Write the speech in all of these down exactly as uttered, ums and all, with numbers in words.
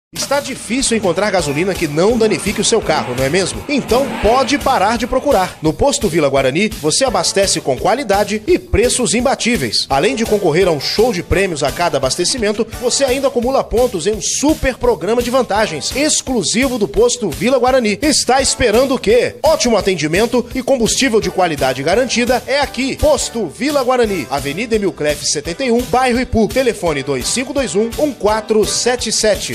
Está difícil encontrar gasolina que não danifique o seu carro, não é mesmo? Então pode parar de procurar. No Posto Vila Guarani, você abastece com qualidade e preços imbatíveis. Além de concorrer a um show de prêmios a cada abastecimento, você ainda acumula pontos em um super programa de vantagens, exclusivo do Posto Vila Guarani. Está esperando o quê? Ótimo atendimento e combustível de qualidade garantida é aqui. Posto Vila Guarani, Avenida Emil Clefe setenta e um, bairro Ipu. Telefone dois cinco dois um, um quatro sete sete.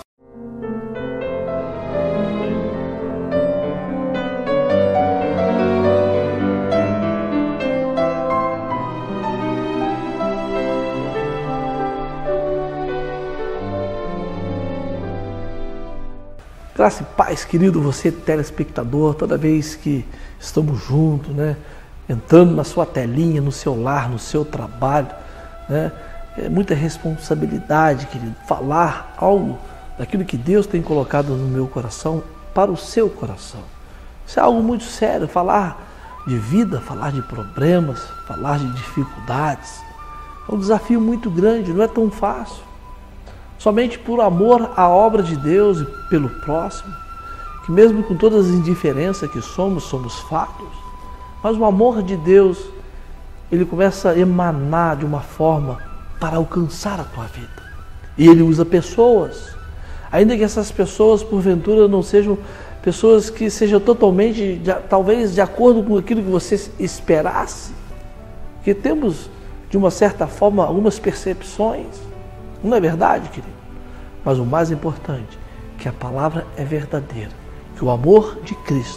Graça e paz, querido, você telespectador, toda vez que estamos juntos, né, entrando na sua telinha, no seu lar, no seu trabalho, né, é muita responsabilidade, querido, falar algo daquilo que Deus tem colocado no meu coração para o seu coração. Isso é algo muito sério, falar de vida, falar de problemas, falar de dificuldades, é um desafio muito grande, não é tão fácil. Somente por amor à obra de Deus e pelo próximo, que mesmo com todas as indiferenças que somos, somos falhos, mas o amor de Deus, ele começa a emanar de uma forma para alcançar a tua vida. E ele usa pessoas, ainda que essas pessoas, porventura, não sejam pessoas que sejam totalmente, de, talvez, de acordo com aquilo que você esperasse, que temos, de uma certa forma, algumas percepções. Não é verdade, querido? Mas o mais importante, que a palavra é verdadeira, que o amor de Cristo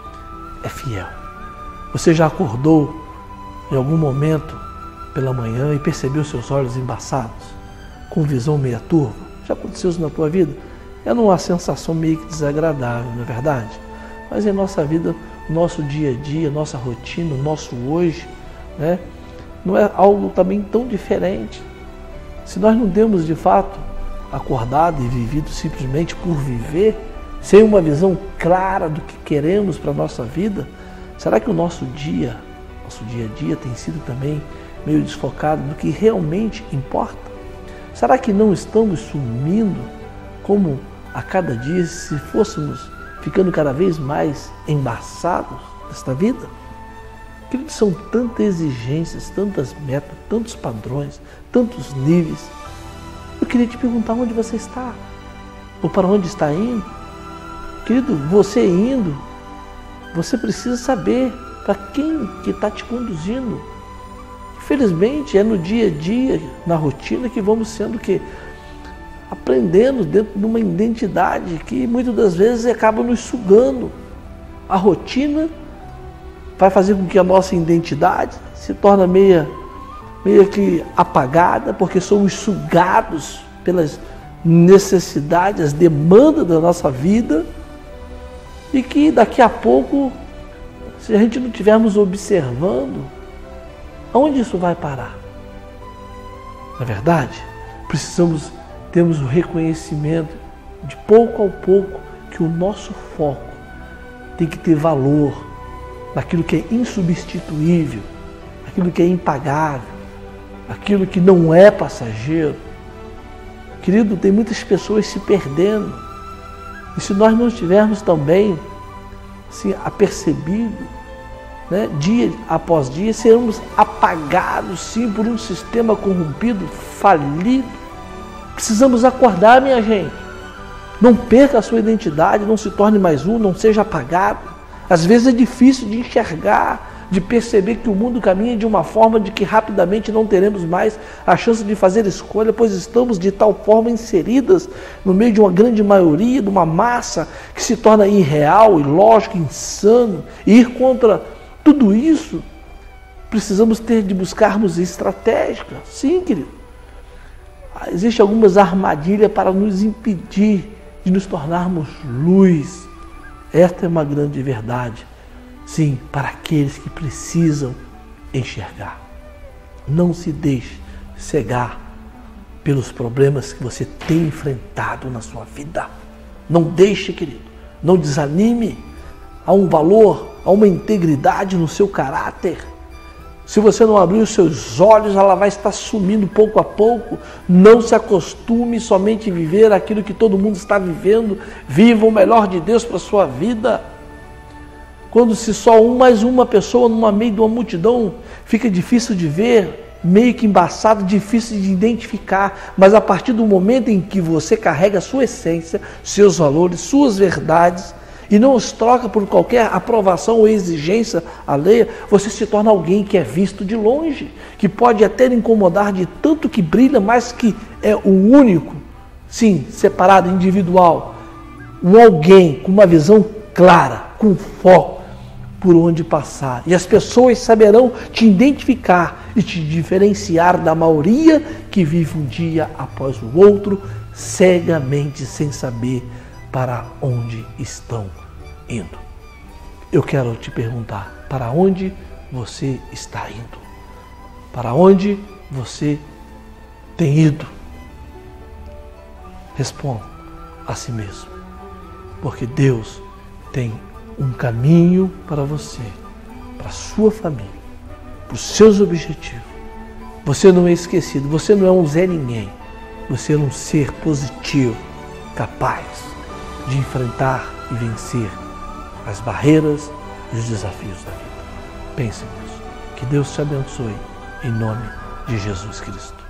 é fiel. Você já acordou em algum momento pela manhã e percebeu seus olhos embaçados, com visão meia turva? Já aconteceu isso na tua vida? É uma sensação meio que desagradável, não é verdade? Mas em nossa vida, nosso dia a dia, nossa rotina, o nosso hoje, né, não é algo também tão diferente. Se nós não temos de fato acordado e vivido simplesmente por viver, sem uma visão clara do que queremos para a nossa vida, será que o nosso dia, nosso dia a dia tem sido também meio desfocado do que realmente importa? Será que não estamos sumindo como a cada dia se fôssemos ficando cada vez mais embaçados desta vida? Queridos, são tantas exigências, tantas metas, tantos padrões, tantos níveis. Eu queria te perguntar onde você está, ou para onde está indo. Querido, você indo, você precisa saber para quem que está te conduzindo. Infelizmente, é no dia a dia, na rotina, que vamos sendo que aprendendo dentro de uma identidade que muitas das vezes acaba nos sugando. A rotina vai fazer com que a nossa identidade se torne meia, meia que apagada, porque somos sugados pelas necessidades, as demandas da nossa vida, e que daqui a pouco, se a gente não estivermos observando, aonde isso vai parar? Na verdade, precisamos termos o reconhecimento de pouco a pouco que o nosso foco tem que ter valor naquilo que é insubstituível, aquilo que é impagável, aquilo que não é passageiro. Querido, tem muitas pessoas se perdendo. E se nós não estivermos também assim, apercebidos, né, dia após dia, seremos apagados sim por um sistema corrompido, falido. Precisamos acordar, minha gente. Não perca a sua identidade, não se torne mais um, não seja apagado. Às vezes é difícil de enxergar, de perceber que o mundo caminha de uma forma de que rapidamente não teremos mais a chance de fazer escolha, pois estamos de tal forma inseridas no meio de uma grande maioria, de uma massa que se torna irreal, ilógico, insano. E ir contra tudo isso, precisamos ter de buscarmos estratégia. Sim, querido. Existem algumas armadilhas para nos impedir de nos tornarmos luz. Esta é uma grande verdade, sim, para aqueles que precisam enxergar. Não se deixe cegar pelos problemas que você tem enfrentado na sua vida. Não deixe, querido, não desanime. Há um valor, há uma integridade no seu caráter. Se você não abrir os seus olhos, ela vai estar sumindo pouco a pouco. Não se acostume somente a viver aquilo que todo mundo está vivendo. Viva o melhor de Deus para a sua vida. Quando se só um mais uma pessoa no meio de uma multidão, fica difícil de ver, meio que embaçado, difícil de identificar. Mas a partir do momento em que você carrega a sua essência, seus valores, suas verdades, e não os troca por qualquer aprovação ou exigência alheia, você se torna alguém que é visto de longe, que pode até incomodar de tanto que brilha, mas que é o único, sim, separado, individual. Um alguém com uma visão clara, com foco, por onde passar. E as pessoas saberão te identificar e te diferenciar da maioria que vive um dia após o outro, cegamente, sem saber para onde estão indo. Eu quero te perguntar, para onde você está indo? Para onde você tem ido? Responda a si mesmo, porque Deus tem um caminho para você, para a sua família, para os seus objetivos. Você não é esquecido, você não é um Zé Ninguém, você é um ser positivo, capaz de enfrentar e vencer as barreiras e os desafios da vida. Pense nisso. Que Deus te abençoe, em nome de Jesus Cristo.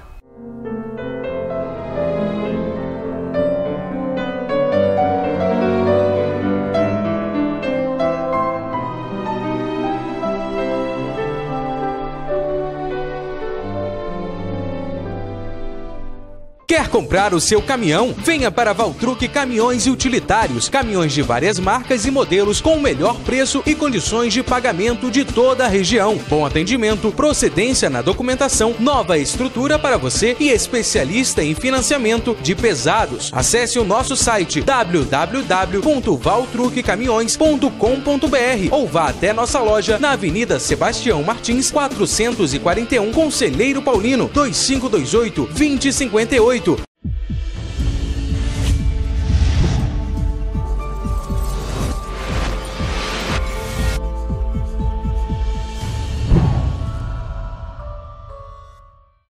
Quer comprar o seu caminhão? Venha para Valtruc Caminhões e Utilitários. Caminhões de várias marcas e modelos com o melhor preço e condições de pagamento de toda a região. Bom atendimento, procedência na documentação, nova estrutura para você e especialista em financiamento de pesados. Acesse o nosso site w w w ponto valtruc caminhões ponto com ponto b r ou vá até nossa loja na Avenida Sebastião Martins, quatrocentos e quarenta e um, Conselheiro Paulino, dois cinco dois oito, dois zero cinco oito.